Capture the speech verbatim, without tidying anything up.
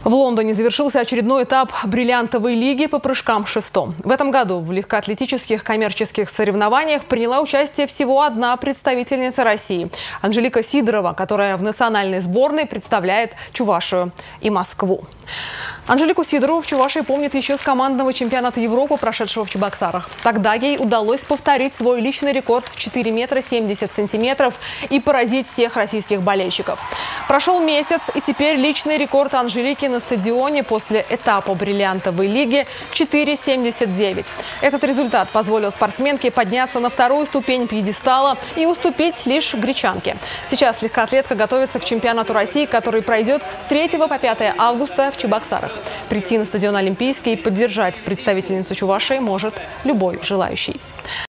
В Лондоне завершился очередной этап бриллиантовой лиги по прыжкам с шестом. В этом году в легкоатлетических коммерческих соревнованиях приняла участие всего одна представительница России – Анжелика Сидорова, которая в национальной сборной представляет Чувашию и Москву. Анжелику Сидорову в Чувашии помнят еще с командного чемпионата Европы, прошедшего в Чебоксарах. Тогда ей удалось повторить свой личный рекорд в четыре метра семьдесят сантиметров и поразить всех российских болельщиков. Прошел месяц, и теперь личный рекорд Анжелики на стадионе после этапа бриллиантовой лиги – четыре семьдесят девять. Этот результат позволил спортсменке подняться на вторую ступень пьедестала и уступить лишь гречанке. Сейчас легкоатлетка готовится к чемпионату России, который пройдет с третьего по пятое августа в Чебоксарах. Прийти на стадион Олимпийский и поддержать представительницу Чувашии может любой желающий.